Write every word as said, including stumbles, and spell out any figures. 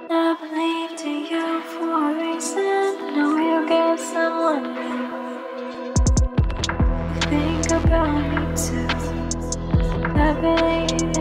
I believed in you for a reason. Now you get someone new. You think about me too. I believe